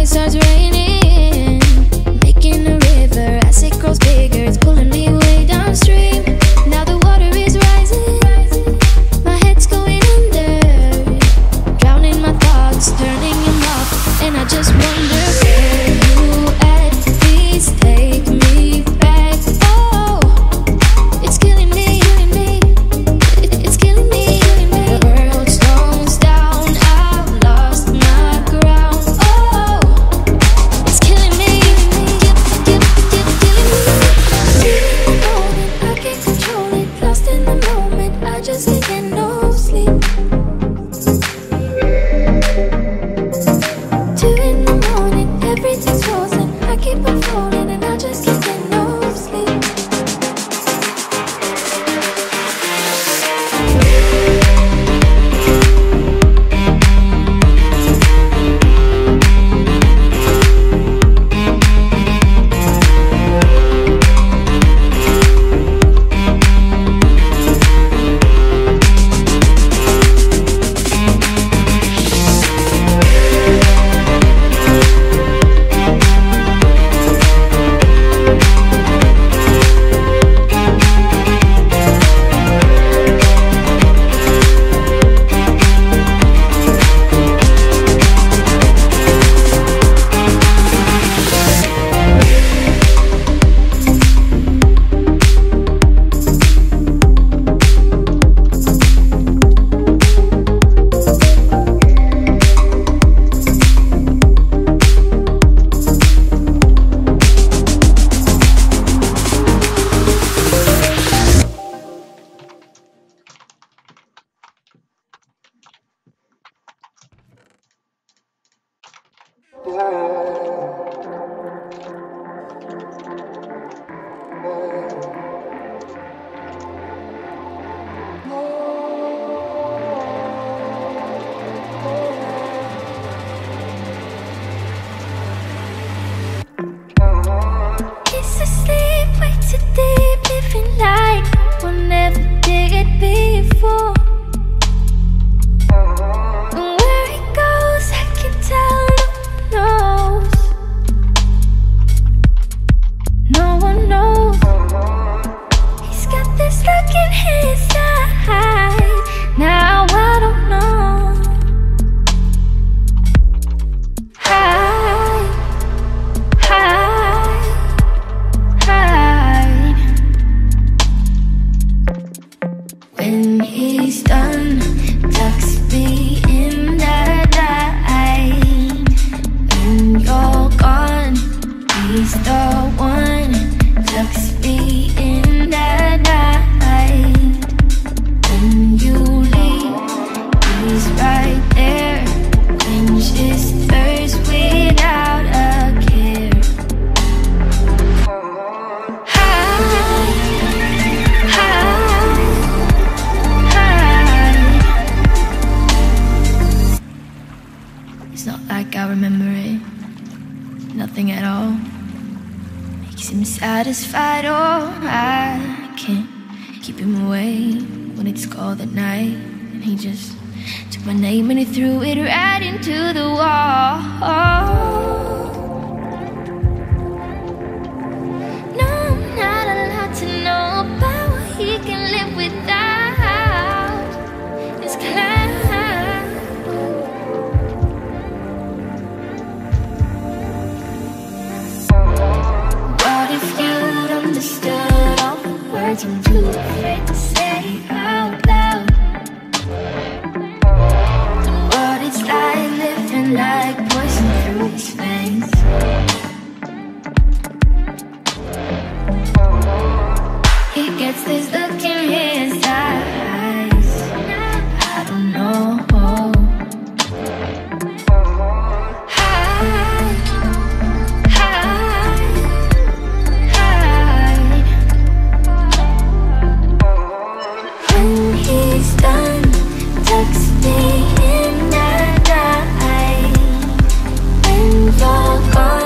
it starts raining, making a river as it grows bigger. It's pulling me way downstream. Now the water is rising, my head's going under, drowning my thoughts, turning them off. And I just wonder where you at, please take me back. Oh, it's killing me, it's killing me. The world slows down, I've lost my ground. Oh, it's killing me, killing me. I can't control it, lost in the moment, I just can't get no sleep. 2 in the morning, everything's frozen, I keep on falling and I just can't get no sleep. It's asleep, way too deep, living like no one ever did before. And where it goes, I can tell no one knows. No one knows. He's got this look in his eyes. Now I don't know. When he's done, tucks me in the night. When you're gone, he's the one, tucks me in the night. When you leave, he's right there, quenches thirst without a care. It's not like I remember it, nothing at all. Makes him satisfied, oh, I can't keep him away when it's cold at night. And he just took my name and he threw it right into the wall. No, I'm not allowed to know about what he can live without. It's cloud. Understood all the words I'm too afraid to say out loud. And what it's like living like poison through his veins. He gets this look in his eyes. I don't know. Tucks me in the night. When you're gone,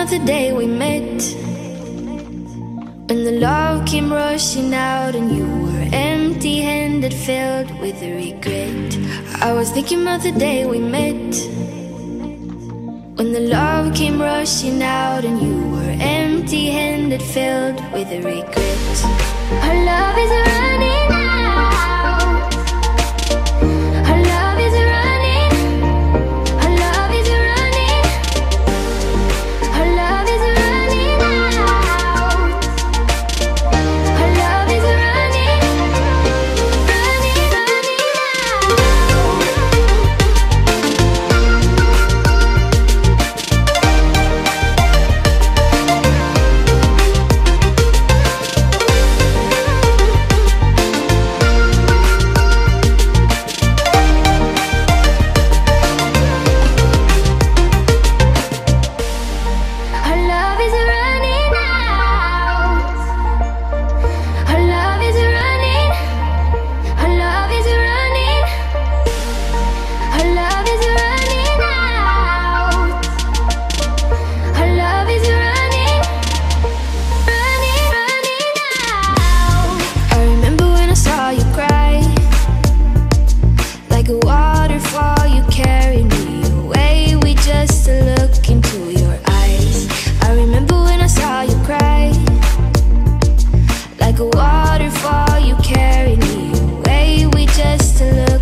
of the day we met, when the love came rushing out and you were empty-handed, filled with regret. I was thinking of the day we met, when the love came rushing out and you were empty-handed, filled with regret. Our love is running out. Our love is running. Our love is running. Our love is running out. Our love is running, running, running like a waterfall, you carried me away. We just look